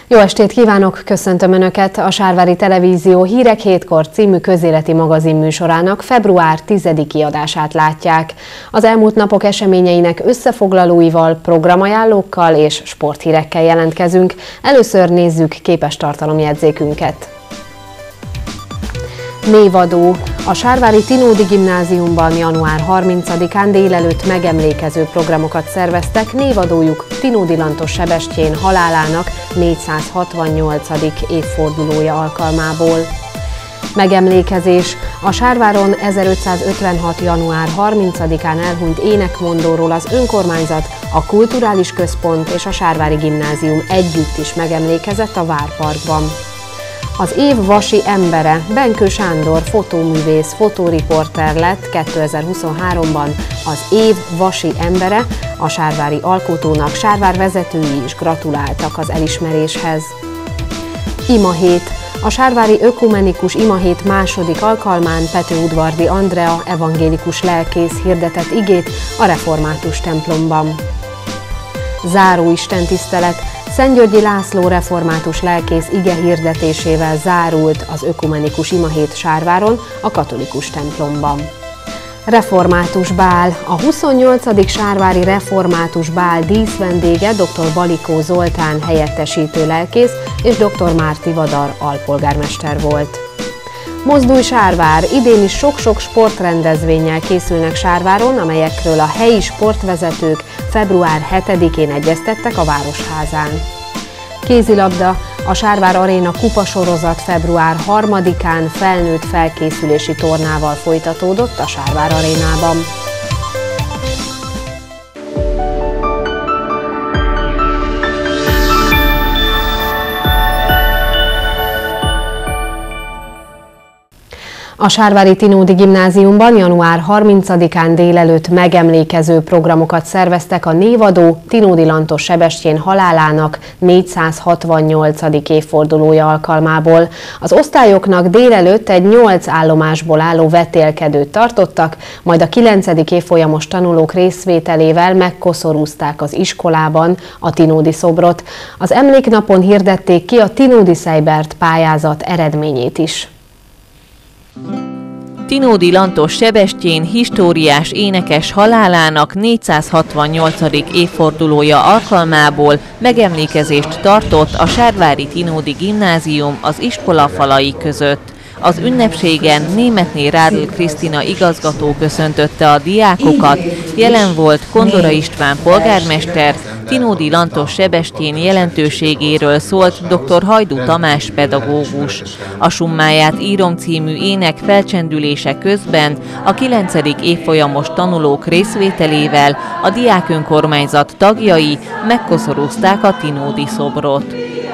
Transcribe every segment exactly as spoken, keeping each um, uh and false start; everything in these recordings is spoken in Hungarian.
Jó estét kívánok, köszöntöm Önöket! A Sárvári Televízió Hírek hétkor című közéleti magazin műsorának február tizediki adását látják. Az elmúlt napok eseményeinek összefoglalóival, programajánlókkal és sporthírekkel jelentkezünk. Először nézzük képes tartalomjegyzékünket. Névadó. A Sárvári Tinódi Gimnáziumban január harmincadikán délelőtt megemlékező programokat szerveztek névadójuk Tinódi Lantos Sebestyén halálának négyszázhatvannyolcadik évfordulója alkalmából. Megemlékezés. A Sárváron ezerötszázötvenhat január harmincadikán elhunyt énekmondóról az önkormányzat, a Kulturális Központ és a Sárvári Gimnázium együtt is megemlékezett a Várparkban. Az év vasi embere, Benkő Sándor fotóművész, fotóriporter lett kétezer-huszonháromban az év vasi embere, a sárvári alkotónak Sárvár vezetői is gratuláltak az elismeréshez. Imahét. A sárvári ökumenikus imahét második alkalmán Petőudvardi Andrea evangélikus lelkész hirdetett igét a református templomban. Záró istentisztelet. Szentgyörgyi László református lelkész ige hirdetésével zárult az ökumenikus imahét Sárváron, a katolikus templomban. Református bál. A huszonnyolcadik Sárvári Református bál díszvendége dr. Balikó Zoltán helyettesítő lelkész és dr. Márti Vadar alpolgármester volt. Mozdulj Sárvár! Idén is sok-sok sportrendezvénnyel készülnek Sárváron, amelyekről a helyi sportvezetők február hetedikén egyeztettek a Városházán. Kézilabda. A Sárvár Aréna kupasorozat február harmadikán felnőtt felkészülési tornával folytatódott a Sárvár Arénában. A Sárvári Tinódi Gimnáziumban január harmincadikán délelőtt megemlékező programokat szerveztek a névadó Tinódi Lantos Sebestyén halálának négyszázhatvannyolcadik évfordulója alkalmából. Az osztályoknak délelőtt egy nyolc állomásból álló vetélkedőt tartottak, majd a kilencedik évfolyamos tanulók részvételével megkoszorúzták az iskolában a Tinódi szobrot. Az emléknapon hirdették ki a Tinódi Seibert pályázat eredményét is. Tinódi Lantos Sebestyén históriás énekes halálának négyszázhatvannyolcadik évfordulója alkalmából megemlékezést tartott a Sárvári Tinódi Gimnázium az iskola falai között. Az ünnepségen Németné Rádl Krisztina igazgató köszöntötte a diákokat, jelen volt Kondora István polgármester, Tinódi Lantos Sebestyén jelentőségéről szólt dr. Hajdú Tamás pedagógus. A Summáját írom című ének felcsendülése közben a kilencedik évfolyamos tanulók részvételével a diákönkormányzat tagjai megkoszorúzták a Tinódi szobrot.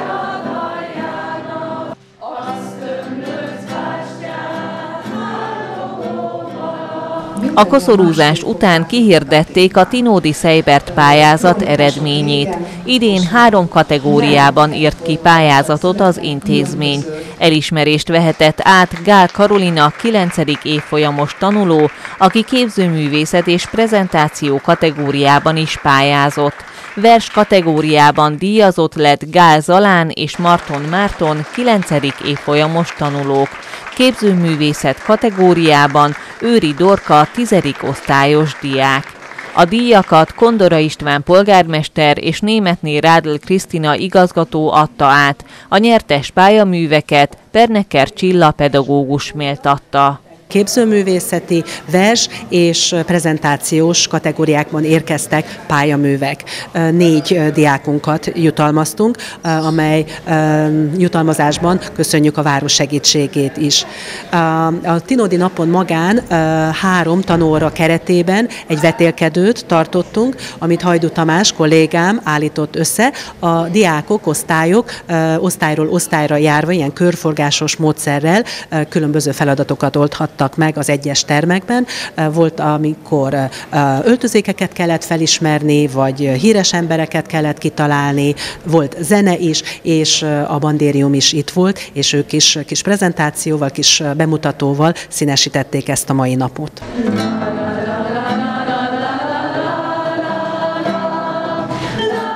A koszorúzás után kihirdették a Tinódi Seibert pályázat eredményét. Idén három kategóriában írt ki pályázatot az intézmény. Elismerést vehetett át Gál Karolina kilencedik évfolyamos tanuló, aki képzőművészet és prezentáció kategóriában is pályázott. Vers kategóriában díjazott lett Gál Zalán és Marton Márton kilencedik évfolyamos tanulók. Képzőművészet kategóriában Őri Dorka tizedik osztályos diák. A díjakat Kondora István polgármester és Németné Rádl Krisztina igazgató adta át, a nyertes pályaműveket Perneker Csilla pedagógus méltatta. Képzőművészeti, vers és prezentációs kategóriákban érkeztek pályaművek. Négy diákunkat jutalmaztunk, amely jutalmazásban köszönjük a város segítségét is. A Tinódi napon magán három tanóra keretében egy vetélkedőt tartottunk, amit Hajdú Tamás kollégám állított össze. A diákok, osztályok osztályról osztályra járva ilyen körforgásos módszerrel különböző feladatokat oldhattak meg az egyes termekben. Volt, amikor öltözékeket kellett felismerni, vagy híres embereket kellett kitalálni, volt zene is, és a bandérium is itt volt, és ők is kis prezentációval, kis bemutatóval színesítették ezt a mai napot.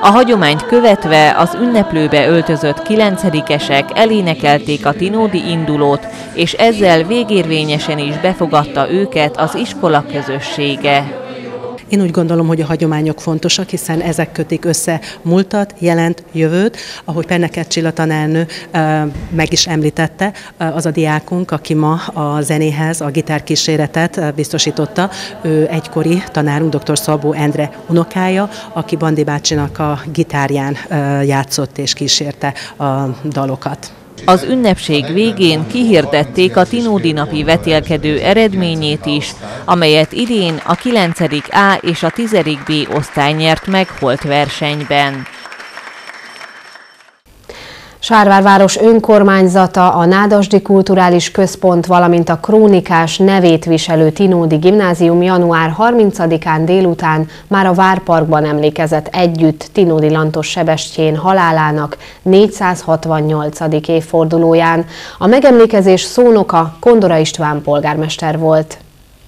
A hagyományt követve az ünneplőbe öltözött kilencedikesek elénekelték a tinódi indulót, és ezzel végérvényesen is befogadta őket az iskola közössége. Én úgy gondolom, hogy a hagyományok fontosak, hiszen ezek kötik össze múltat, jelent, jövőt. Ahogy Perneket Csilla tanárnő meg is említette, az a diákunk, aki ma a zenéhez a gitárkíséretet biztosította, ő egykori tanárunk, dr. Szabó Endre unokája, aki Bandi bácsinak a gitárján játszott és kísérte a dalokat. Az ünnepség végén kihirdették a tinódi napi vetélkedő eredményét is, amelyet idén a kilencedik A és a tizedik B osztály nyert meg holt versenyben. Sárvárváros önkormányzata, a Nádasdy Kulturális Központ, valamint a Krónikás nevét viselő Tinódi Gimnázium január harmincadikán délután már a Várparkban emlékezett együtt Tinódi Lantos Sebestyén halálának négyszázhatvannyolcadik évfordulóján. A megemlékezés szónoka Kondora István polgármester volt.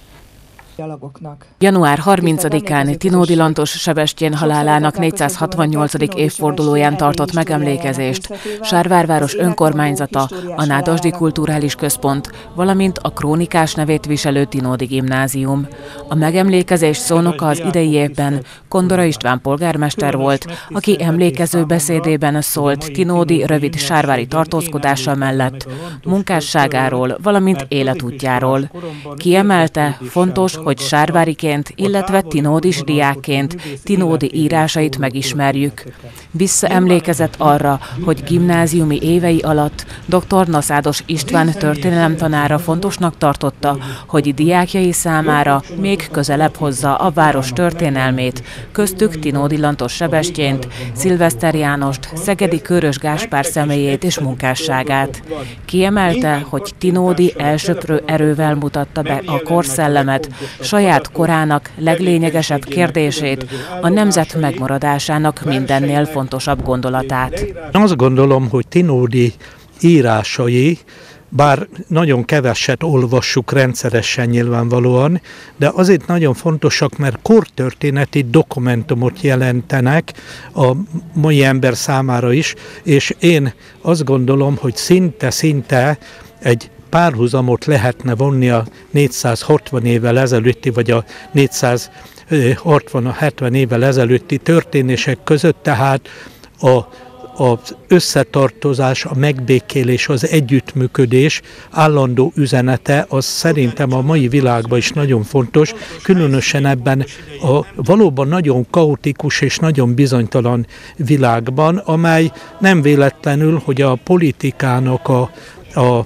január harmincadikán Tinódi Lantos Sebestyén halálának négyszázhatvannyolcadik évfordulóján tartott megemlékezést Sárvárváros önkormányzata, a Nádasdy Kulturális Központ, valamint a Krónikás nevét viselő Tinódi Gimnázium. A megemlékezés szónoka az idei évben Kondora István polgármester volt, aki emlékező beszédében szólt Tinódi rövid sárvári tartózkodása mellett, munkásságáról, valamint életútjáról. Kiemelte, fontos, hogy sárváriként, illetve tinódis diákként Tinódi írásait megismerjük. Visszaemlékezett arra, hogy gimnáziumi évei alatt dr. Naszádos István történelemtanára fontosnak tartotta, hogy diákjai számára még közelebb hozza a város történelmét, köztük Tinódi Lantos Sebestyént, Szilveszter Jánost, Szegedi Körös Gáspár személyét és munkásságát. Kiemelte, hogy Tinódi elsöprő erővel mutatta be a korszellemet, saját korának leglényegesebb kérdését, a nemzet megmaradásának mindennél fontosabb gondolatát. Azt gondolom, hogy Tinódi írásai, bár nagyon keveset olvassuk rendszeresen nyilvánvalóan, de azért nagyon fontosak, mert kortörténeti dokumentumot jelentenek a mai ember számára is, és én azt gondolom, hogy szinte-szinte egy párhuzamot lehetne vonni a négyszázhatvan évvel ezelőtti, vagy a négyszázhatvan-hetven évvel ezelőtti történések között, tehát a az összetartozás, a megbékélés, az együttműködés állandó üzenete, az szerintem a mai világban is nagyon fontos, különösen ebben a valóban nagyon kaotikus és nagyon bizonytalan világban, amely nem véletlenül, hogy a politikának a, a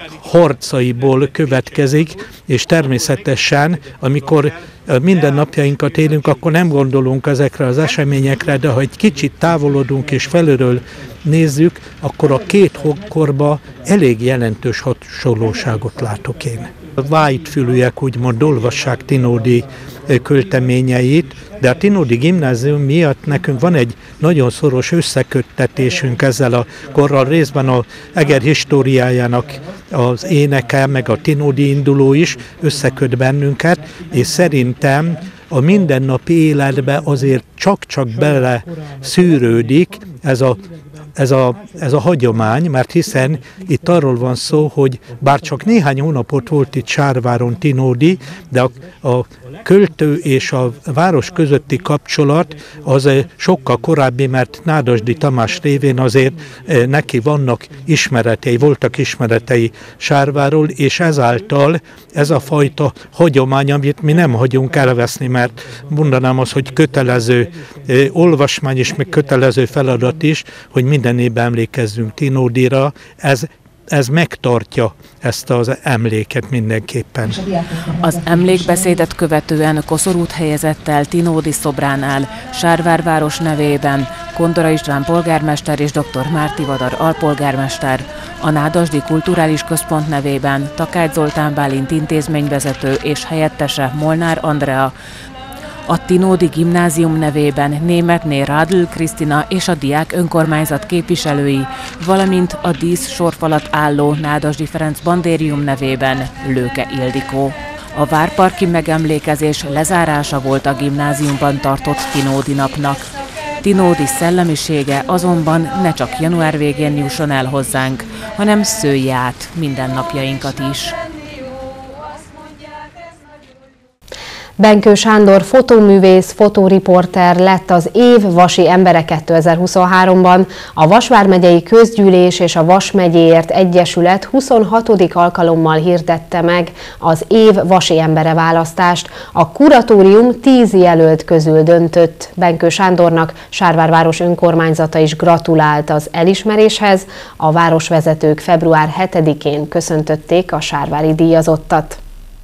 harcaiból következik, és természetesen, amikor mindennapjainkat élünk, akkor nem gondolunk ezekre az eseményekre, de ha egy kicsit távolodunk és felülről nézzük, akkor a két korba elég jelentős hasonlóságot látok én. A vájtfülűek úgymond olvassák Tinódi költeményeit, de a Tinódi Gimnázium miatt nekünk van egy nagyon szoros összeköttetésünk ezzel a korral, részben a Eger históriájának az éneke, meg a Tinódi induló is összeköt bennünket, és szerintem a mindennapi életbe azért csak-csak bele szűrődik ez a Ez a, ez a hagyomány, mert hiszen itt arról van szó, hogy bár csak néhány hónapot volt itt Sárváron Tinódi, de a, a költő és a város közötti kapcsolat az sokkal korábbi, mert Nádasdy Tamás révén azért neki vannak ismeretei, voltak ismeretei Sárváról, és ezáltal ez a fajta hagyomány, amit mi nem hagyunk elveszni, mert mondanám azt, hogy kötelező olvasmány és még kötelező feladat is, hogy minden évben emlékezzünk Tinódira, ez, ez megtartja ezt az emléket mindenképpen. Az emlékbeszédet követően koszorút helyezett el Tinódi szobránál, Sárvárváros nevében Kondora István polgármester és dr. Márti Vadar alpolgármester, a Nádasdy Kulturális Központ nevében Takács Zoltán Bálint intézményvezető és helyettese Molnár Andrea, a Tinódi Gimnázium nevében Németné Rádl Krisztina és a diák önkormányzat képviselői, valamint a dísz sorfalat álló Nádasdy Ferenc Bandérium nevében Lőke Ildikó. A várparki megemlékezés lezárása volt a gimnáziumban tartott Tinódi napnak. Tinódi szellemisége azonban ne csak január végén jusson el hozzánk, hanem szője át mindennapjainkat is. Benkő Sándor fotóművész, fotóriporter lett az év vasi embere kétezer-huszonháromban. A Vas vármegyei közgyűlés és a Vas megyéért egyesület huszonhatodik alkalommal hirdette meg az év vasi embere választást. A kuratórium tíz jelölt közül döntött. Benkő Sándornak Sárvár város önkormányzata is gratulált az elismeréshez. A városvezetők február hetedikén köszöntötték a sárvári díjazottat.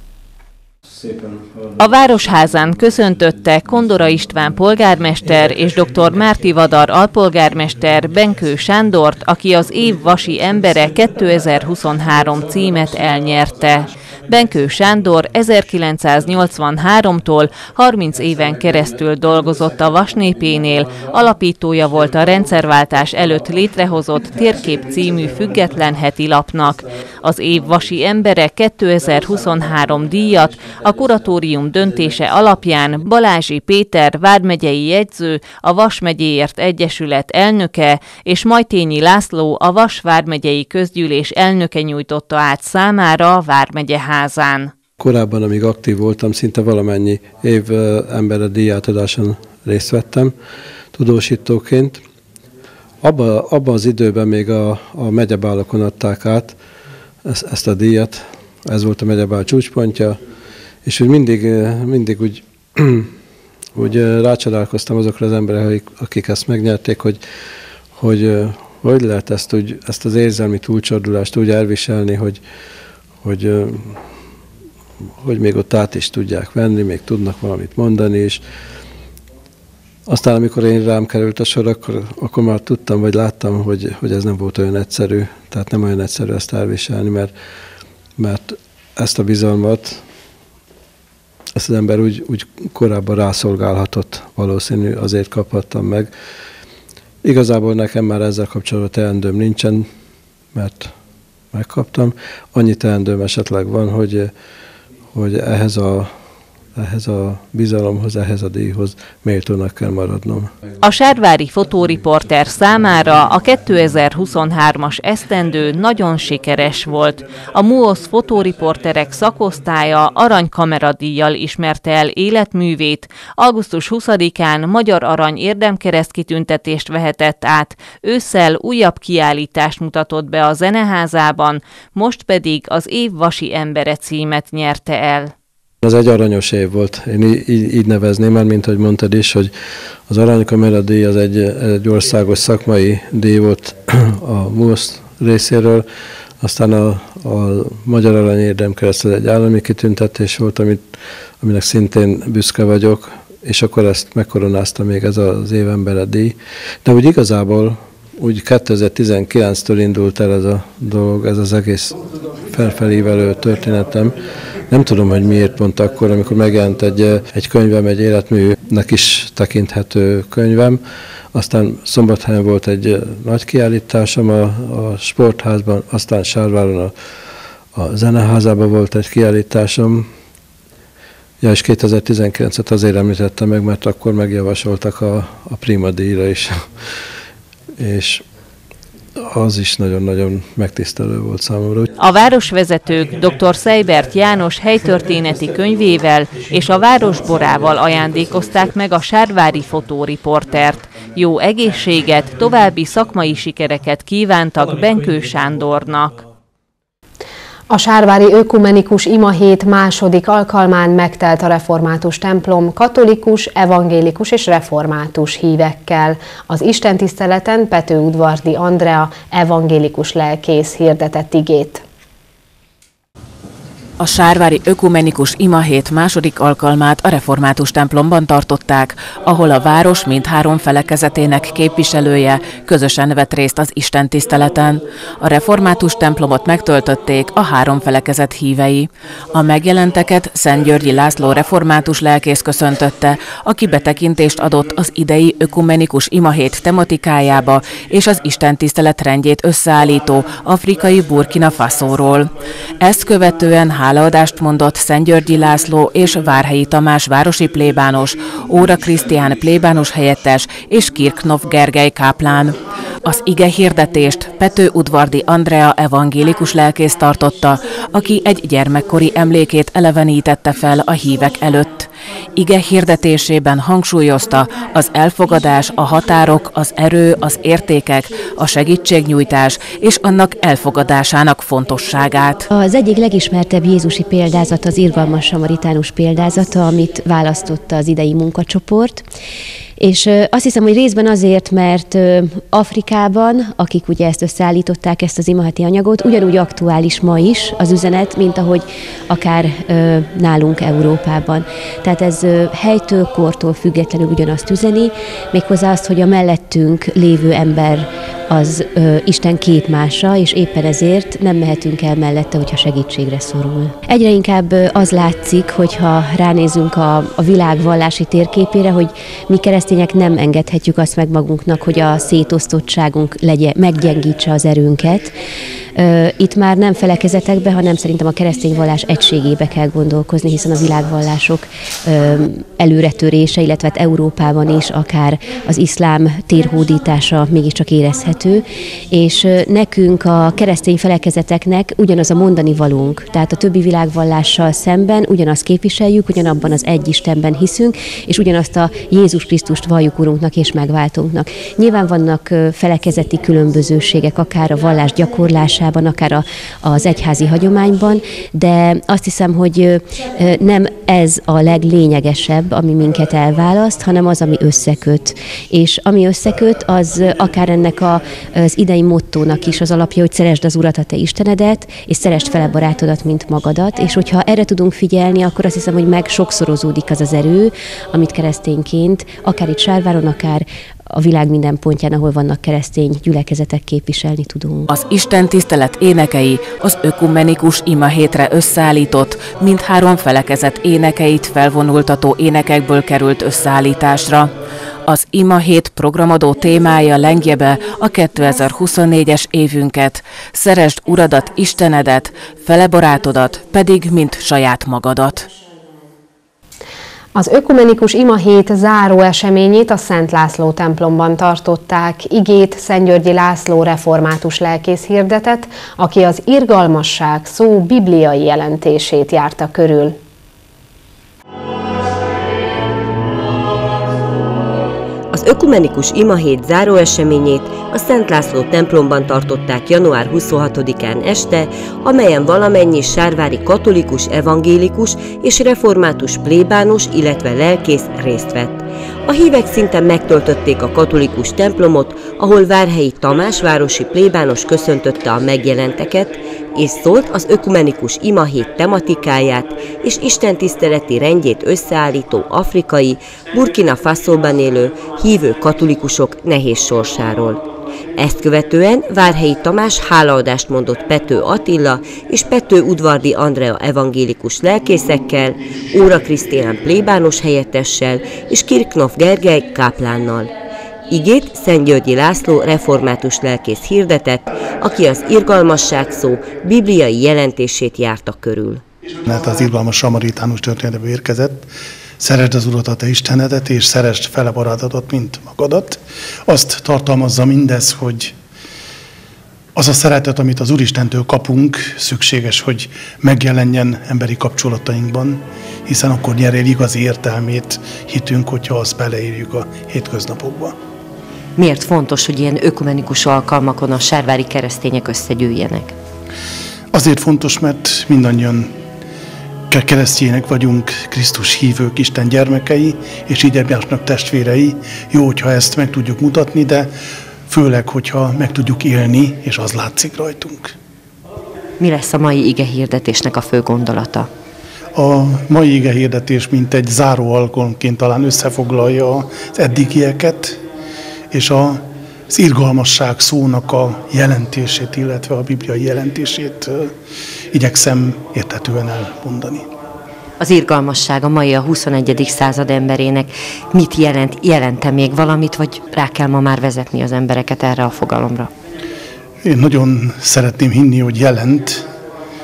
A Városházán köszöntötte Kondora István polgármester és dr. Márti Vadar alpolgármester Benkő Sándort, aki az év vasi embere kétezer-huszonhárom címet elnyerte. Benkő Sándor ezerkilencszáznyolcvanháromtól harminc éven keresztül dolgozott a Vas népénél, alapítója volt a rendszerváltás előtt létrehozott Térkép című független heti lapnak. Az év vasi embere kétezer-huszonhárom díjat a kuratórium döntése alapján Balázsi Péter vármegyei jegyző, a Vas megyéért egyesület elnöke és Majtényi László, a Vas vármegyei közgyűlés elnöke nyújtotta át számára a vármegye házán. Korábban, amíg aktív voltam, szinte valamennyi év embere díjátadáson részt vettem tudósítóként. Abba, abba az időben még a, a megyebálokon adták át ezt, ezt a díjat, ez volt a megyebál csúcspontja, és úgy mindig, mindig úgy, úgy rácsodálkoztam azokra az emberek, akik ezt megnyerték, hogy hogy, hogy lehet ezt, úgy, ezt az érzelmi túlcsordulást úgy elviselni, hogy, hogy, hogy még ott át is tudják venni, még tudnak valamit mondani, és aztán, amikor én rám került a sor, akkor, akkor már tudtam, vagy láttam, hogy, hogy ez nem volt olyan egyszerű, tehát nem olyan egyszerű ezt elviselni, mert, mert ezt a bizalmat, ezt az ember úgy, úgy korábban rászolgálhatott, valószínű, azért kaphattam meg. Igazából nekem már ezzel kapcsolatban teendőm nincsen, mert megkaptam. Annyi teendőm esetleg van, hogy, hogy ehhez a ehhez a bizalomhoz, ehhez a díjhoz méltónak kell maradnom. A sárvári fotóriporter számára a kétezer-huszonhármas esztendő nagyon sikeres volt. A MUOSZ fotóriporterek szakosztálya aranykameradíjjal ismerte el életművét, augusztus huszadikán Magyar Arany érdemkereszt kitüntetést vehetett át, ősszel újabb kiállítást mutatott be a Zeneházában, most pedig az év vasi embere címet nyerte el. Ez egy aranyos év volt, én így, így nevezném, mert mint ahogy mondtad is, hogy az Aranykamera díj az egy, egy országos szakmai díj volt a MUOSZ részéről, aztán a, a Magyar Arany érdemkereszt egy állami kitüntetés volt, amit, aminek szintén büszke vagyok, és akkor ezt megkoronázta még ez az évembere díj. De úgy igazából úgy kétezer-tizenkilenctől indult el ez a dolog, ez az egész felfelívelő történetem. Nem tudom, hogy miért pont akkor, amikor megjelent egy, egy könyvem, egy életműnek is tekinthető könyvem. Aztán Szombathelyen volt egy nagy kiállításom a, a sportházban, aztán Sárváron a, a Zeneházában volt egy kiállításom. Ja, és kétezer-tizenkilencet azért említettem meg, mert akkor megjavasoltak a, a Prima díjra is. És az is nagyon-nagyon megtisztelő volt számomra. A városvezetők dr. Seibert János helytörténeti könyvével és a városborával ajándékozták meg a sárvári fotóriportert. Jó egészséget, további szakmai sikereket kívántak Benkő Sándornak. A sárvári ökumenikus imahét második alkalmán megtelt a református templom katolikus, evangélikus és református hívekkel. Az istentiszteleten Petőudvardi Andrea evangélikus lelkész hirdetett igét. A sárvári ökumenikus imahét második alkalmát a református templomban tartották, ahol a város mindhárom felekezetének képviselője közösen vett részt az istentiszteleten. A református templomot megtöltötték a három felekezet hívei. A megjelenteket Szentgyörgyi László református lelkész köszöntötte, aki betekintést adott az idei ökumenikus imahét tematikájába és az istentisztelet rendjét összeállító afrikai Burkina Fasóról. Ezt követően hálaadást mondott Szentgyörgyi László és Várhelyi Tamás városi plébános, Óra Krisztián plébános helyettes és Kirknov Gergely káplán. Az ige hirdetést Pető Udvardi Andrea evangélikus lelkész tartotta, aki egy gyermekkori emlékét elevenítette fel a hívek előtt. Ige hirdetésében hangsúlyozta az elfogadás, a határok, az erő, az értékek, a segítségnyújtás és annak elfogadásának fontosságát. Az egyik legismertebb jézusi példázat az irgalmas samaritánus példázata, amit választotta az idei munkacsoport. És azt hiszem, hogy részben azért, mert Afrikában, akik ugye ezt összeállították, ezt az imaheti anyagot, ugyanúgy aktuális ma is az üzenet, mint ahogy akár nálunk Európában. Tehát ez helytől, kortól függetlenül ugyanazt üzeni, méghozzá azt, hogy a mellettünk lévő ember az ö, Isten képmása, és éppen ezért nem mehetünk el mellette, hogyha segítségre szorul. Egyre inkább az látszik, hogyha ránézünk a, a világ vallási térképére, hogy mi keresztények nem engedhetjük azt meg magunknak, hogy a szétosztottságunk legyen, meggyengítse az erőnket. Itt már nem felekezetekbe, hanem szerintem a keresztény vallás egységébe kell gondolkozni, hiszen a világvallások előretörése, illetve Európában is akár az iszlám térhódítása mégiscsak érezhető, és nekünk a keresztény felekezeteknek ugyanaz a mondani valónk, tehát a többi világvallással szemben ugyanazt képviseljük, ugyanabban az egy Istenben hiszünk, és ugyanazt a Jézus Krisztust valljuk Urunknak és megváltónknak. Nyilván vannak felekezeti különbözőségek, akár a vallás gyakorlásában, akár a, az egyházi hagyományban, de azt hiszem, hogy nem ez a leglényegesebb, ami minket elválaszt, hanem az, ami összeköt. És ami összeköt, az akár ennek a, az idei mottónak is az alapja, hogy szeresd az Urat, a te Istenedet, és szeresd fele barátodat, mint magadat, és hogyha erre tudunk figyelni, akkor azt hiszem, hogy meg sokszorozódik az az erő, amit keresztényként, akár itt Sárváron, akár a világ minden pontján, ahol vannak keresztény gyülekezetek, képviselni tudunk. Az Isten tisztelet énekei az ökumenikus imahétre összeállított, mindhárom felekezet énekeit felvonultató énekekből került összeállításra. Az imahét programadó témája lengje be a kétezer-huszonnégyes évünket. Szeresd Uradat, Istenedet, fele barátodat, pedig mint saját magadat. Az ökumenikus imahét záró eseményét a Szent László templomban tartották. Igét Szentgyörgyi László református lelkész hirdetett, aki az irgalmasság szó bibliai jelentését járta körül. Az ökumenikus imahét záróeseményét a Szent László templomban tartották január huszonhatodikán este, amelyen valamennyi sárvári katolikus, evangélikus és református plébános, illetve lelkész részt vett. A hívek szinte megtöltötték a katolikus templomot, ahol Várhelyi Tamás városi plébános köszöntötte a megjelenteket, és szólt az ökumenikus imahét tematikáját és istentiszteleti rendjét összeállító afrikai, Burkina Fasóban élő hívő katolikusok nehéz sorsáról. Ezt követően Várhelyi Tamás hálaadást mondott Pető Attila és Pető Udvardi Andrea evangélikus lelkészekkel, Óra Krisztián plébános helyettessel és Kirknov Gergely káplánnal. Igét Szentgyörgyi László református lelkész hirdetett, aki az irgalmasság szó bibliai jelentését járta körül. Az irgalmas samaritánus történetből érkezett, szeresd az Urat, a te Istenedet, és szeresd fele barátodat, mint magadat. Azt tartalmazza mindez, hogy az a szeretet, amit az Úristentől kapunk, szükséges, hogy megjelenjen emberi kapcsolatainkban, hiszen akkor nyer el igazi értelmét hitünk, hogyha azt beleírjuk a hétköznapokba. Miért fontos, hogy ilyen ökumenikus alkalmakon a sárvári keresztények összegyűjjenek? Azért fontos, mert mindannyian keresztjének vagyunk, Krisztus hívők, Isten gyermekei, és így egymásnak testvérei. Jó, hogyha ezt meg tudjuk mutatni, de főleg, hogyha meg tudjuk élni, és az látszik rajtunk. Mi lesz a mai ige hirdetésnek a fő gondolata? A mai ige hirdetés mint egy záró alkalomként talán összefoglalja az eddigieket, és az irgalmasság szónak a jelentését, illetve a bibliai jelentését igyekszem érthetően elmondani. Az irgalmasság a mai a huszonegyedik század emberének mit jelent? Jelente még valamit, vagy rá kell ma már vezetni az embereket erre a fogalomra? Én nagyon szeretném hinni, hogy jelent.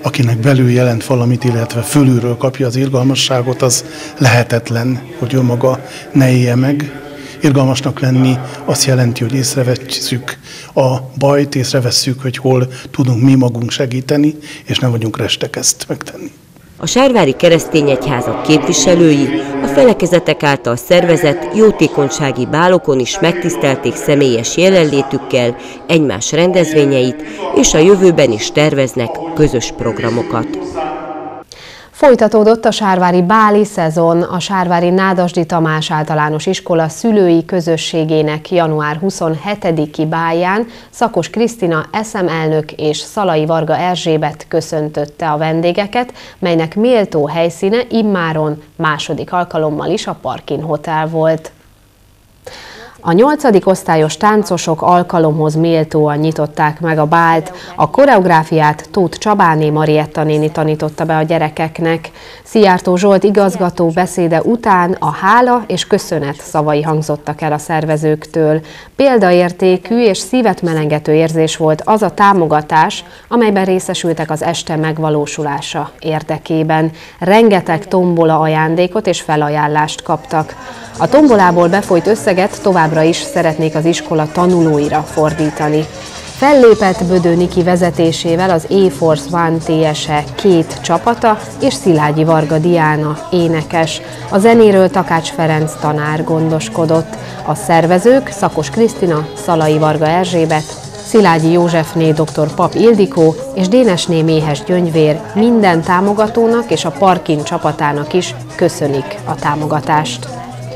akinek belül jelent valamit, illetve fölülről kapja az irgalmasságot, az lehetetlen, hogy ő maga ne élje meg. Irgalmasnak lenni azt jelenti, hogy észrevesszük a bajt, észrevesszük, hogy hol tudunk mi magunk segíteni, és nem vagyunk restek ezt megtenni. A sárvári keresztény egyházak képviselői a felekezetek által szervezett jótékonysági bálokon is megtisztelték személyes jelenlétükkel egymás rendezvényeit, és a jövőben is terveznek közös programokat. Folytatódott a sárvári báli szezon. A sárvári Nádasdy Tamás Általános Iskola szülői közösségének január huszonhetediki bálján Szakos Krisztina es em elnök és Szalai Varga Erzsébet köszöntötte a vendégeket, melynek méltó helyszíne immáron második alkalommal is a Parkin Hotel volt. A nyolcadik osztályos táncosok alkalomhoz méltóan nyitották meg a bált. A koreográfiát Tóth Csabáné Marietta néni tanította be a gyerekeknek. Szijjártó Zsolt igazgató beszéde után a hála és köszönet szavai hangzottak el a szervezőktől. Példaértékű és szívet melengető érzés volt az a támogatás, amelyben részesültek az este megvalósulása érdekében. Rengeteg tombola ajándékot és felajánlást kaptak. A tombolából befolyt összeget továbbra is szeretnék az iskola tanulóira fordítani. Fellépett Bödő Niki vezetésével az A-Force One té es e két csapata és Szilágyi Varga Diana énekes. A zenéről Takács Ferenc tanár gondoskodott. A szervezők Szakos Krisztina, Szalai Varga Erzsébet, Szilágyi Józsefné dr. Pap Ildikó és Dénesné Méhes Gyöngyvér minden támogatónak és a Parkin csapatának is köszönik a támogatást.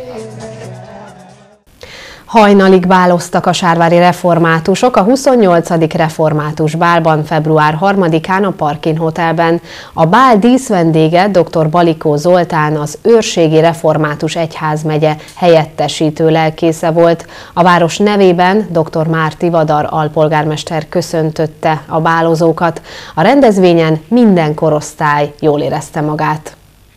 Hajnalig báloztak a sárvári reformátusok a huszonnyolcadik református bálban február harmadikán a Parkin Hotelben. A bál díszvendége dr. Balikó Zoltán, az Őrségi Református Egyházmegye helyettesítő lelkésze volt. A város nevében dr. Már Tivadar alpolgármester köszöntötte a bálozókat. A rendezvényen minden korosztály jól érezte magát.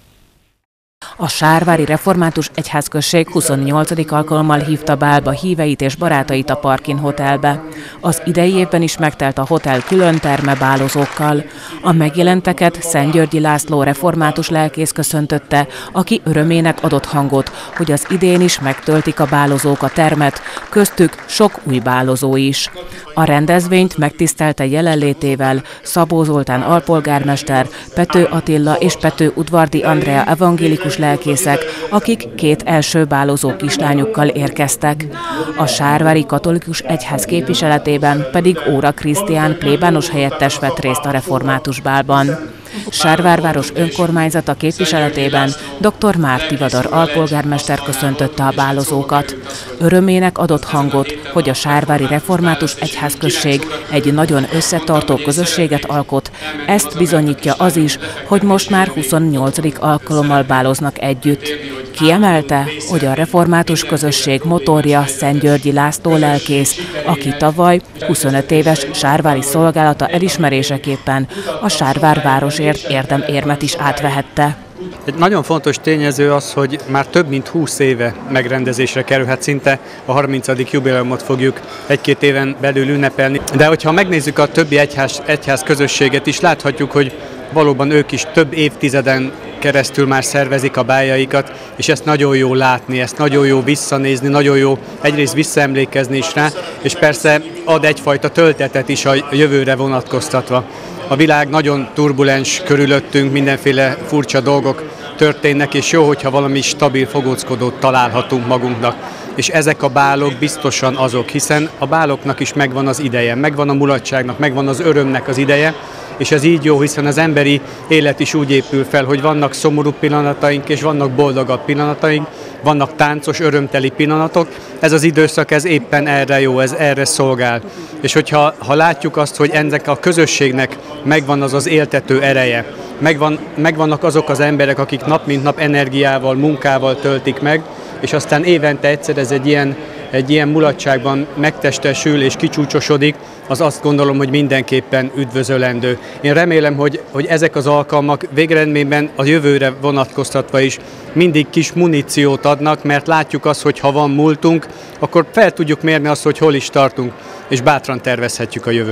A Sárvári Református Egyházközség huszonnyolcadik alkalommal hívta bálba híveit és barátait a Parkin Hotelbe. Az idei évben is megtelt a hotel külön terme bálozókkal. A megjelenteket Szentgyörgyi László református lelkész köszöntötte, aki örömének adott hangot, hogy az idén is megtöltik a bálozók a termet, köztük sok új bálozó is. A rendezvényt megtisztelte jelenlétével Szabó Zoltán alpolgármester, Pető Attila és Pető Udvardi Andrea evangélikus lelkészek, akik két első bálozó kislányukkal érkeztek. A Sárvári Katolikus Egyház képviseletében pedig Óra Krisztián plébános helyettes vett részt a református bálban. Sárvárváros önkormányzata képviseletében dr. Már Tivadar alpolgármester köszöntötte a bálozókat. Örömének adott hangot, hogy a Sárvári Református Egyházközség egy nagyon összetartó közösséget alkot. Ezt bizonyítja az is, hogy most már huszonnyolcadik alkalommal báloznak együtt. Kiemelte, hogy a református közösség motorja Szentgyörgyi László lelkész, aki tavaly huszonöt éves sárvári szolgálata elismeréseképpen a Sárvár városért érdemérmet is átvehette. Egy nagyon fontos tényező az, hogy már több mint húsz éve megrendezésre kerülhet, szinte a harmincadik jubileumot fogjuk egy-két éven belül ünnepelni. De hogyha megnézzük a többi egyház, egyház közösséget is, láthatjuk, hogy valóban ők is több évtizeden keresztül már szervezik a báljaikat, és ezt nagyon jó látni, ezt nagyon jó visszanézni, nagyon jó egyrészt visszaemlékezni is rá, és persze ad egyfajta töltetet is a jövőre vonatkoztatva. A világ nagyon turbulens körülöttünk, mindenféle furcsa dolgok történnek, és jó, hogyha valami stabil fogóckodót találhatunk magunknak. És ezek a bálok biztosan azok, hiszen a báloknak is megvan az ideje, megvan a mulatságnak, megvan az örömnek az ideje, és ez így jó, hiszen az emberi élet is úgy épül fel, hogy vannak szomorú pillanataink, és vannak boldogabb pillanataink, vannak táncos, örömteli pillanatok. Ez az időszak, ez éppen erre jó, ez erre szolgál. És hogyha ha látjuk azt, hogy ennek a közösségnek megvan az az éltető ereje, megvan, megvannak azok az emberek, akik nap mint nap energiával, munkával töltik meg, és aztán évente egyszer ez egy ilyen, egy ilyen mulatságban megtestesül és kicsúcsosodik, az azt gondolom, hogy mindenképpen üdvözölendő. Én remélem, hogy, hogy ezek az alkalmak végeredményben a jövőre vonatkoztatva is mindig kis muníciót adnak, mert látjuk azt, hogy ha van múltunk, akkor fel tudjuk mérni azt, hogy hol is tartunk, és bátran tervezhetjük a jövőt.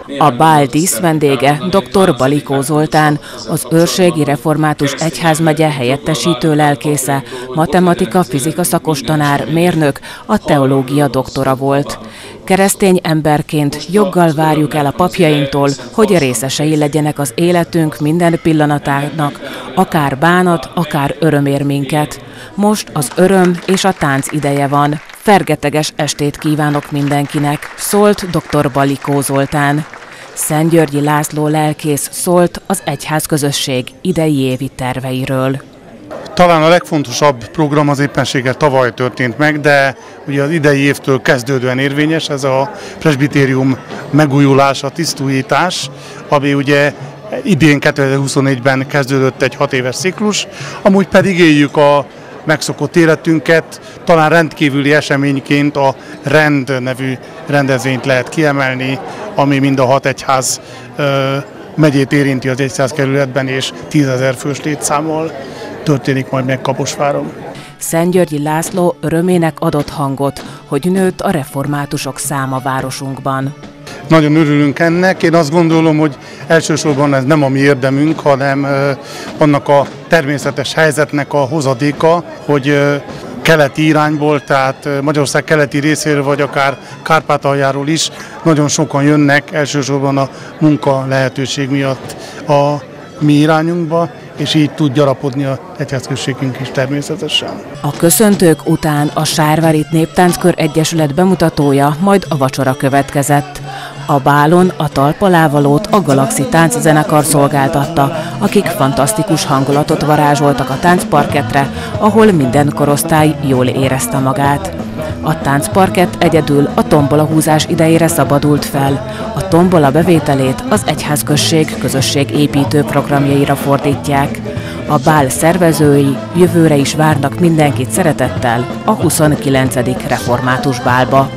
A bál díszvendége dr. Balikó Zoltán, az Őrségi Református Egyházmegye helyettesítő lelkésze, matematika, fizika szakos tanár, mérnök, a teológia doktora volt. Keresztény emberként joggal várjuk el a papjainktól, hogy részesei legyenek az életünk minden pillanatának, akár bánat, akár öröm ér minket. Most az öröm és a tánc ideje van. Fergeteges estét kívánok mindenkinek, szólt dr. Balikó Zoltán. Szentgyörgyi László lelkész szólt az egyházközösség idei évi terveiről. Talán a legfontosabb program az éppenséggel tavaly történt meg, de ugye az idei évtől kezdődően érvényes, ez a presbitérium megújulása, tisztújítás, ami ugye idén kétezer-huszonnégyben kezdődött egy hat éves ciklus, amúgy pedig éljük a megszokott életünket, talán rendkívüli eseményként a Rend nevű rendezvényt lehet kiemelni, ami mind a hat egyház ö, megyét érinti az egyszáz kerületben, és tízezer fős létszámmal történik majd meg Kaposváron. Szentgyörgyi László örömének adott hangot, hogy nőtt a reformátusok száma városunkban. Nagyon örülünk ennek. Én azt gondolom, hogy elsősorban ez nem a mi érdemünk, hanem annak a természetes helyzetnek a hozadéka, hogy keleti irányból, tehát Magyarország keleti részéről, vagy akár Kárpátaljáról is nagyon sokan jönnek, elsősorban a munka lehetőség miatt a mi irányunkba, és így tud gyarapodni az egyházközségünk is természetesen. A köszöntők után a Sárvári Néptánckör Egyesület bemutatója, majd a vacsora következett. A bálon a talpalávalót a Galaxy tánczenekar szolgáltatta, akik fantasztikus hangulatot varázsoltak a táncparkettre, ahol minden korosztály jól érezte magát. A táncparkett egyedül a tombolahúzás idejére szabadult fel. A tombola bevételét az egyházközség közösségépítő programjaira fordítják. A bál szervezői jövőre is várnak mindenkit szeretettel a huszonkilencedik református bálba.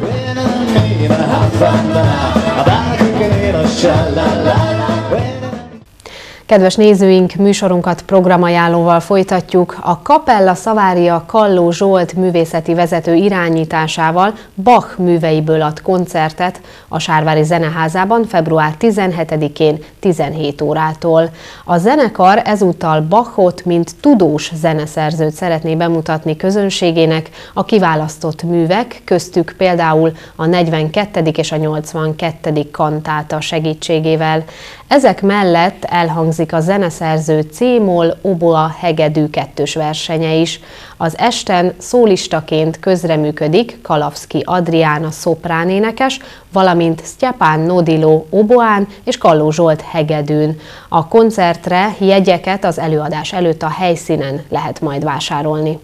Kedves nézőink, műsorunkat programajánlóval folytatjuk. A Kapella Szavária Kalló Zsolt művészeti vezető irányításával Bach műveiből ad koncertet a Sárvári Zeneházában február tizenhetedikén tizenhét órától. A zenekar ezúttal Bachot, mint tudós zeneszerzőt szeretné bemutatni közönségének a kiválasztott művek, köztük például a negyvenkettedik és a nyolcvankettedik kantáta segítségével. Ezek mellett elhangzik a zeneszerző C-moll oboa hegedű kettős versenye is. Az esten szólistaként közreműködik Kalavszky Adriána szopránénekes, valamint Sztyepán Nodilo oboán és Kalló Zsolt hegedűn. A koncertre jegyeket az előadás előtt a helyszínen lehet majd vásárolni.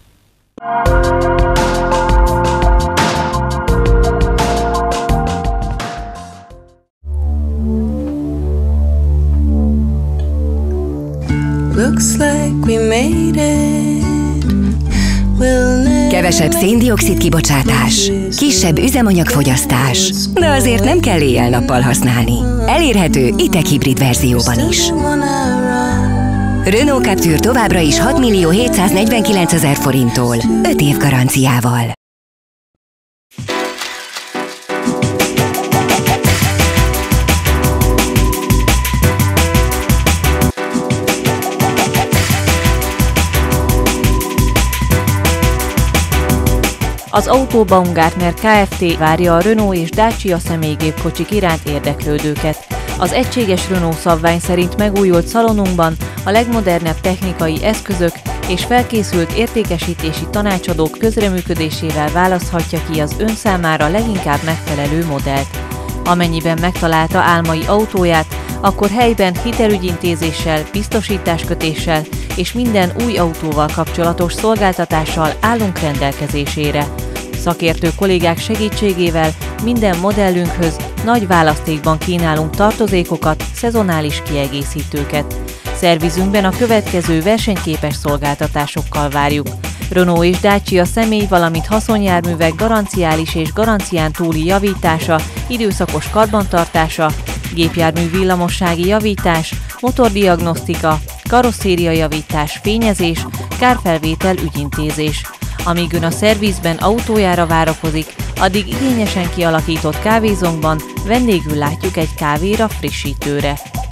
Kevesebb széndioxid kibocsátás, kisebb üzemanyagfogyasztás, de azért nem kell éjjel-nappal használni. Elérhető e-tech hibrid verzióban is. Renault Captur továbbra is hat millió hétszáznegyvenkilencezer forinttól, öt év garanciával. Az Auto Baumgartner Kft. Várja a Renault és Dacia személygépkocsik iránt érdeklődőket. Az egységes Renault szabvány szerint megújult szalonunkban a legmodernebb technikai eszközök és felkészült értékesítési tanácsadók közreműködésével választhatja ki az ön számára leginkább megfelelő modellt. Amennyiben megtalálta álmai autóját, akkor helyben hitelügyintézéssel, biztosításkötéssel és minden új autóval kapcsolatos szolgáltatással állunk rendelkezésére. Szakértő kollégák segítségével minden modellünkhöz nagy választékban kínálunk tartozékokat, szezonális kiegészítőket. Szervizünkben a következő versenyképes szolgáltatásokkal várjuk. Renault és Dacia személy, valamint haszonjárművek garanciális és garancián túli javítása, időszakos karbantartása, gépjármű villamossági javítás, motordiagnosztika, karosszériajavítás, fényezés, kárfelvétel ügyintézés. Amíg ön a szervizben autójára várakozik, Addig igényesen kialakított kávézónkban vendégül látjuk egy kávéra frissítőre.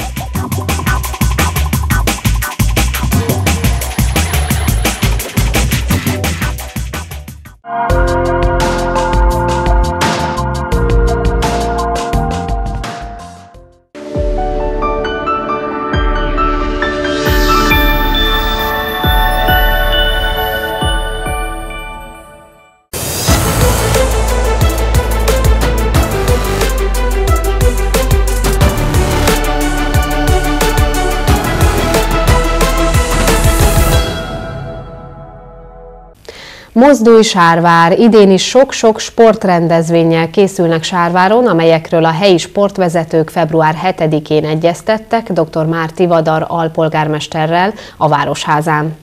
Mozdulj Sárvár! Idén is sok-sok sportrendezvénnyel készülnek Sárváron, amelyekről a helyi sportvezetők február hetedikén egyeztettek dr. Már Tivadar alpolgármesterrel a Városházán.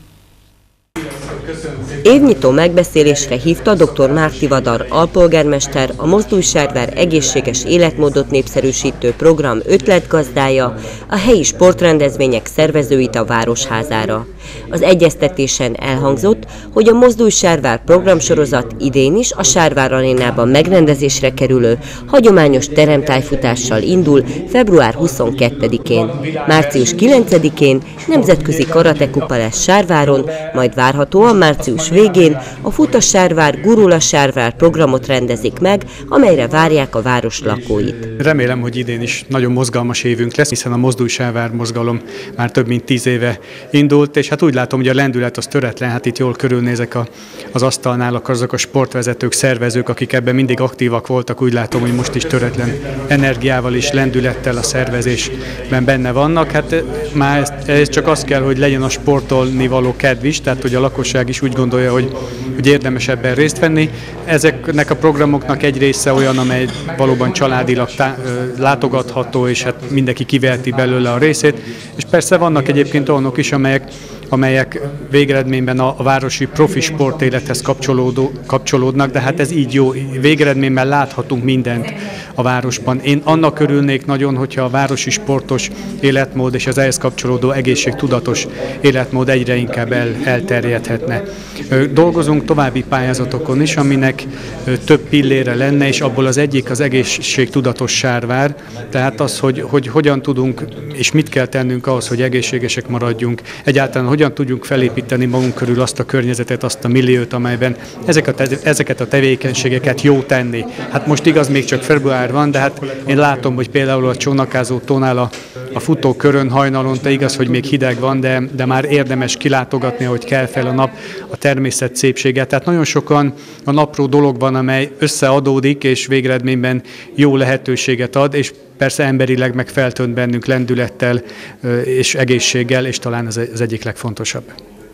Évnyitó megbeszélésre hívta dr. Már Tivadar alpolgármester a Mozdulj Sárvár egészséges életmódot népszerűsítő program ötletgazdája, a helyi sportrendezvények szervezőit a Városházára. Az egyeztetésen elhangzott, hogy a Mozdulj Sárvár programsorozat idén is a Sárvár arénában megrendezésre kerülő hagyományos teremtájfutással indul február huszonkettedikén. Március kilencedikén nemzetközi karatekupa lesz Sárváron, majd várhatóan március végén a Futas Sárvár, Gurula Sárvár programot rendezik meg, amelyre várják a város lakóit. Remélem, hogy idén is nagyon mozgalmas évünk lesz, hiszen a Mozdulj Sárvár mozgalom már több mint tíz éve indult, és hát úgy látom, hogy a lendület az töretlen, hát itt jól körülnézek a, az asztalnál, azok a sportvezetők, szervezők, akik ebben mindig aktívak voltak, úgy látom, hogy most is töretlen energiával és lendülettel a szervezésben benne vannak. Hát már ez, ez csak az kell, hogy legyen a sportolni való kedv is, tehát hogy a lakosság is úgy gondolja, hogy, hogy érdemes ebben részt venni. Ezeknek a programoknak egy része olyan, amely valóban családilag tá, látogatható, és hát mindenki kiveheti belőle a részét, és persze vannak egyébként olyanok is, amelyek amelyek végeredményben a, a városi profi sportélethez kapcsolódó, kapcsolódnak, de hát ez így jó. Végeredményben láthatunk mindent a városban. Én annak örülnék nagyon, hogyha a városi sportos életmód és az ehhez kapcsolódó egészségtudatos életmód egyre inkább el, elterjedhetne. Dolgozunk további pályázatokon is, aminek több pillére lenne, és abból az egyik az egészségtudatos Sárvár, tehát az, hogy, hogy hogyan tudunk és mit kell tennünk ahhoz, hogy egészségesek maradjunk, egyáltalán hogyan tudjuk felépíteni magunk körül azt a környezetet, azt a milliót, amelyben ezeket, ezeket a tevékenységeket jó tenni. Hát most igaz, még csak február van, de hát én látom, hogy például a Csónakázó tónál a, a futókörön hajnalonta igaz, hogy még hideg van, de, de már érdemes kilátogatni, hogy kell fel a nap, a természet szépséget. Tehát nagyon sokan a napró dolog van, amely összeadódik, és végeredményben jó lehetőséget ad, és persze emberileg meg feltönt bennünk lendülettel és egészséggel, és talán ez az egyik legfontosabb.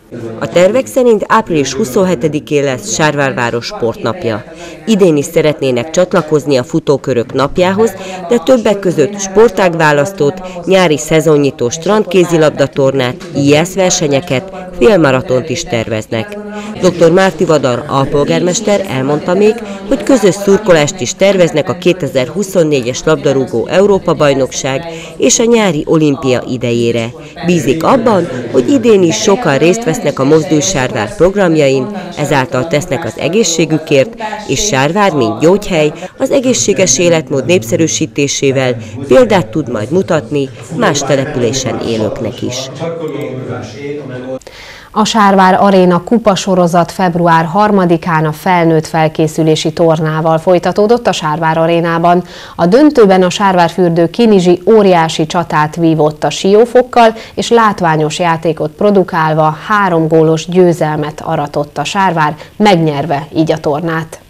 A tervek szerint április huszonhetedikén lesz Sárvárváros sportnapja. Idén is szeretnének csatlakozni a futókörök napjához, de többek között sportágválasztót, nyári szezonnyitó strandkézilabdatornát, í es versenyeket, félmaratont is terveznek. dr. Már Tivadar alpolgármester elmondta még, hogy közös szurkolást is terveznek a kétezer-huszonnégyes labdarúgó Európa-bajnokság és a nyári olimpia idejére. Bízik abban, hogy idén is sokan részt vesznek a Mozdulj Sárvár programjain, ezáltal tesznek az egészségükért, és Sárvár, mint gyógyhely, az egészséges életmód népszerűsítésével példát tud majd mutatni más településen élőknek is. A Sárvár Aréna kupasorozat február harmadikán a felnőtt felkészülési tornával folytatódott a Sárvár Arénában. A döntőben a Sárvárfürdő Kinizsi óriási csatát vívott a Siófokkal, és látványos játékot produkálva három gólos győzelmet aratott a Sárvár, megnyerve így a tornát.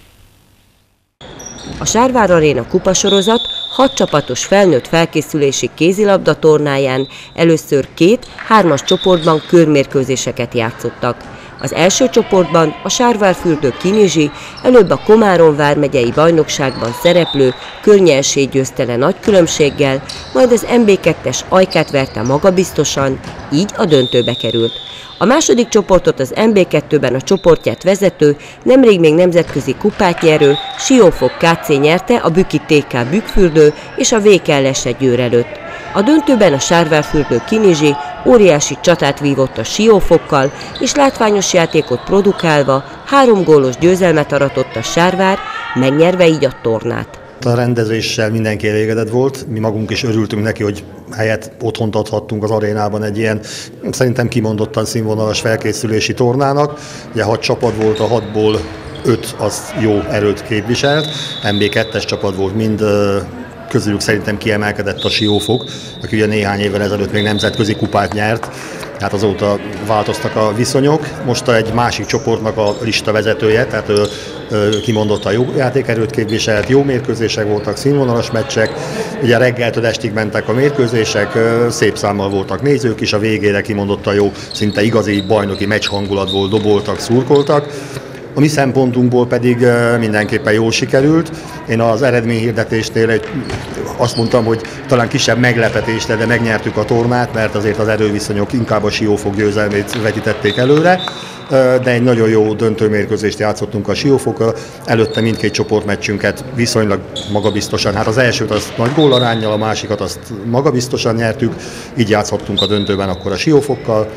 A Sárvár Aréna kupasorozat hat csapatos felnőtt felkészülési kézilabda tornáján először két, hármas csoportban körmérkőzéseket játszottak. Az első csoportban a Sárvárfürdő Kinizsi előbb a Komárom vármegyei bajnokságban szereplő Környelsét győzte le nagy különbséggel, majd az em bé kettes Ajkát verte magabiztosan, így a döntőbe került. A második csoportot az em bé kettőben a csoportját vezető, nemrég még nemzetközi kupát nyerő Siófok ká cé nyerte a Büki té ká Bükkfürdő és a vé ká Lese Győr előtt. A döntőben a Sárvárfürdő Kinizsi óriási csatát vívott a Siófokkal, és látványos játékot produkálva három gólos győzelmet aratott a Sárvár, megnyerve így a tornát. A rendezéssel mindenki elégedett volt, mi magunk is örültünk neki, hogy helyet otthont adhattunk az arénában egy ilyen szerintem kimondottan színvonalas felkészülési tornának. Ugye hat csapat volt, a hatból öt az jó erőt képviselt, em bé kettes csapat volt, mind közülük szerintem kiemelkedett a Siófok, aki ugye néhány évvel ezelőtt még nemzetközi kupát nyert, hát azóta változtak a viszonyok. Most egy másik csoportnak a lista vezetője, tehát ő, ő kimondottan jó játékerőt képviselt, jó mérkőzések voltak, színvonalas meccsek, ugye reggeltől estig mentek a mérkőzések, szép számmal voltak nézők is, a végére kimondottan jó, szinte igazi bajnoki meccs hangulat volt, doboltak, szurkoltak. A mi szempontunkból pedig mindenképpen jól sikerült. Én az eredményhirdetésnél egy, azt mondtam, hogy talán kisebb meglepetés, de megnyertük a tornát, mert azért az erőviszonyok inkább a Siófok győzelmét vetítették előre. De egy nagyon jó döntőmérkőzést játszottunk a Siófokkal. Előtte mindkét csoportmeccsünket viszonylag magabiztosan, hát az elsőt azt nagy gólaránnyal, a másikat azt magabiztosan nyertük, így játszhattunk a döntőben akkor a Siófokkal.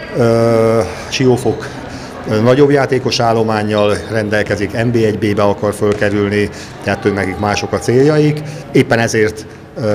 Siófok nagyobb játékos állománnyal rendelkezik, en bé egy bé-be akar fölkerülni, tehát nekik mások a céljaik. Éppen ezért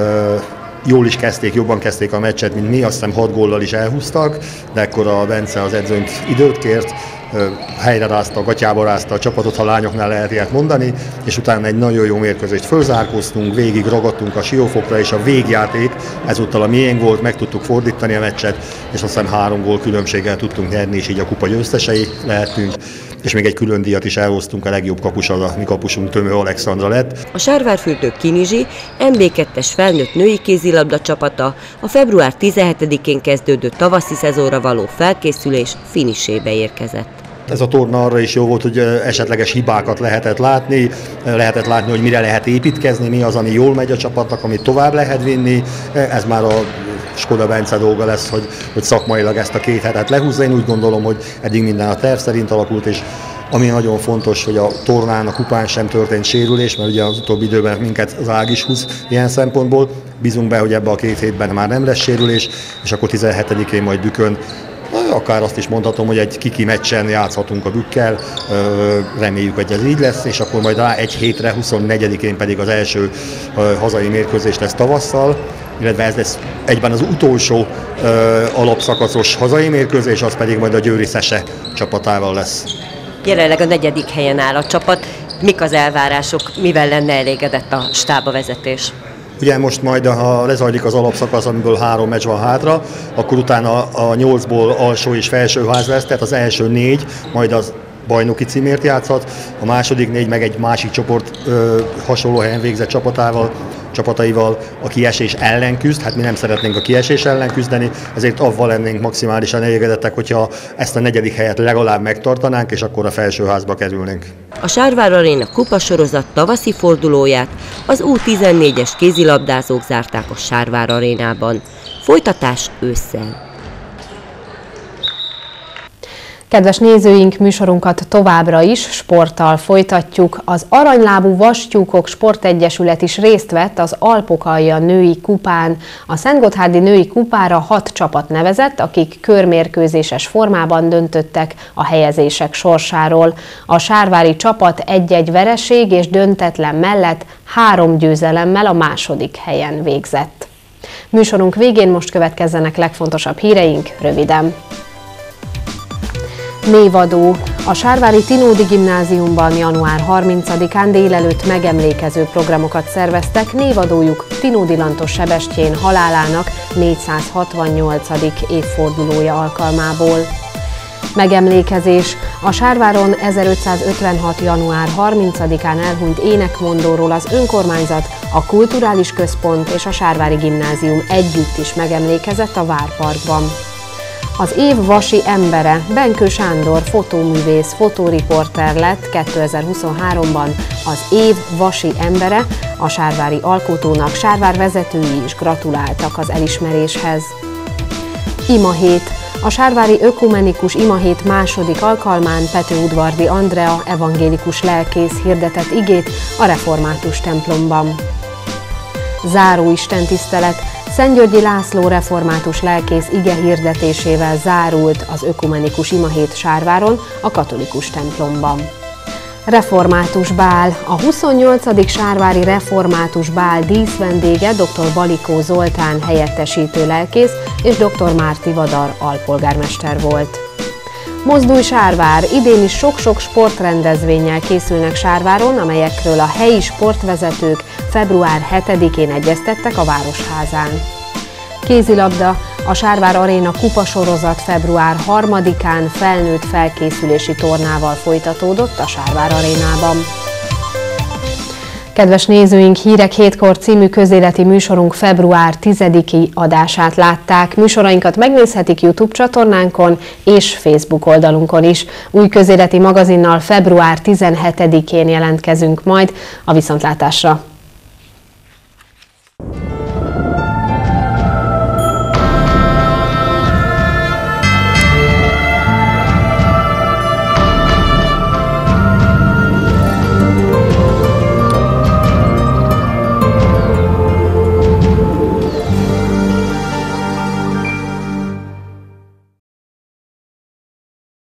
jól is kezdték, jobban kezdték a meccset, mint mi, azt hiszem hat góllal is elhúztak, de ekkor a Bence az edzőnk időt kért, helyre rázta, gatyába rázta a csapatot, ha lányoknál lehet ilyet mondani, és utána egy nagyon jó mérkőzést fölzárkóztunk, végig ragadtunk a Siófokra, és a végjáték ezúttal a miénk volt, meg tudtuk fordítani a meccset, és azt hiszem három gól különbséggel tudtunk nyerni, és így a kupa győztesei lehetünk. És még egy külön díjat is elhoztunk, a legjobb kapus, az a mi kapusunk Tömő Alexandra lett. A Sárvárfürdő Kinizsi em bé kettes felnőtt női kézilabda csapata a február tizenhetedikén kezdődő tavaszi szezonra való felkészülés finisébe érkezett. Ez a torna arra is jó volt, hogy esetleges hibákat lehetett látni, lehetett látni, hogy mire lehet építkezni, mi az, ami jól megy a csapatnak, amit tovább lehet vinni. Ez már a Skoda Bence dolga lesz, hogy, hogy szakmailag ezt a két hetet lehúzza. Én úgy gondolom, hogy eddig minden a terv szerint alakult, és ami nagyon fontos, hogy a tornán, a kupán sem történt sérülés, mert ugye az utóbbi időben minket az ág is húz ilyen szempontból. Bízunk be, hogy ebbe a két hétben már nem lesz sérülés, és akkor tizenhetedikén majd Bükkön akár azt is mondhatom, hogy egy kiki meccsen játszhatunk a Bükkel, reméljük, hogy ez így lesz, és akkor majd rá egy hétre, huszonnegyedikén pedig az első hazai mérkőzés lesz tavasszal, illetve ez lesz egyben az utolsó alapszakaszos hazai mérkőzés, az pedig majd a Győri Szese csapatával lesz. Jelenleg a negyedik helyen áll a csapat. Mik az elvárások, mivel lenne elégedett a stábavezetés? Ugye most majd, ha lezajlik az alapszakasz, amiből három meccs van hátra, akkor utána a nyolcból alsó és felsőház lesz, tehát az első négy, majd az bajnoki címért játszhat, a második négy meg egy másik csoport ö, hasonló helyen végzett csapatával, csapataival a kiesés ellen küzd, hát mi nem szeretnénk a kiesés ellen küzdeni, ezért avval lennénk maximálisan elégedettek, hogyha ezt a negyedik helyet legalább megtartanánk, és akkor a felsőházba kerülnénk. A Sárvár Aréna kupasorozat tavaszi fordulóját az U tizennégyes kézilabdázók zárták a Sárvár Arénában. Folytatás ősszel. Kedves nézőink, műsorunkat továbbra is sporttal folytatjuk. Az Aranylábú Vastyúkok Sportegyesület is részt vett az Alpokalja női kupán. A Szentgotthárdi női kupára hat csapat nevezett, akik körmérkőzéses formában döntöttek a helyezések sorsáról. A sárvári csapat egy-egy vereség és döntetlen mellett három győzelemmel a második helyen végzett. Műsorunk végén most következzenek legfontosabb híreink röviden. Névadó. A sárvári Tinódi Gimnáziumban január harmincadikán délelőtt megemlékező programokat szerveztek névadójuk Tinódi Lantos Sebestyén halálának négyszázhatvannyolcadik évfordulója alkalmából. Megemlékezés. A Sárváron ezerötszázötvenhat. január harmincadikán elhunyt énekmondóról az önkormányzat, a Kulturális Központ és a Sárvári Gimnázium együtt is megemlékezett a Várparkban. Az év vasi embere, Benkő Sándor fotóművész, fotóriporter lett kétezer-huszonháromban az év vasi embere, a sárvári alkotónak Sárvár vezetői is gratuláltak az elismeréshez. Imahét. A sárvári ökumenikus imahét második alkalmán Petőudvardi Andrea evangélikus lelkész hirdetett igét a református templomban. Záró istentisztelet. Szentgyörgyi László református lelkész ige hirdetésével zárult az ökumenikus imahét Sárváron, a katolikus templomban. Református bál. A huszonnyolcadik Sárvári Református bál díszvendége dr. Balikó Zoltán helyettesítő lelkész és dr. Márti Vadar alpolgármester volt. Mozdulj Sárvár! Idén is sok-sok sportrendezvénnyel készülnek Sárváron, amelyekről a helyi sportvezetők február hetedikén egyeztettek a Városházán. Kézilabda. A Sárvár Aréna kupasorozat február harmadikán felnőtt felkészülési tornával folytatódott a Sárvár Arénában. Kedves nézőink, Hírek hétkor című közéleti műsorunk február tizediki adását látták. Műsorainkat megnézhetik YouTube csatornánkon és Facebook oldalunkon is. Új közéleti magazinnal február tizenhetedikén jelentkezünk majd. A viszontlátásra!